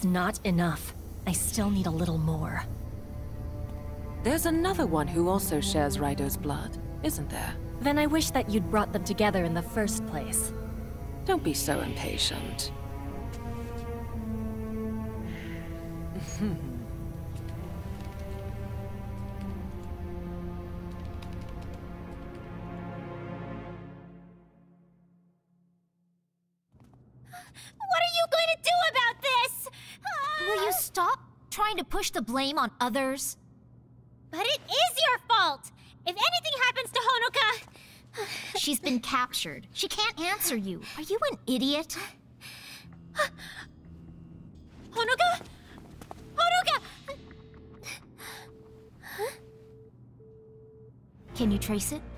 not enough. I still need a little more. There's another one who also shares Raido's blood, isn't there? Then I wish that you'd brought them together in the first place. Don't be so impatient. What are you going to do about this? Will you stop trying to push the blame on others? But it is your fault! If anything happens to Honoka... She's been captured. She can't answer you. Are you an idiot? Honoka? Honoka! Can you trace it?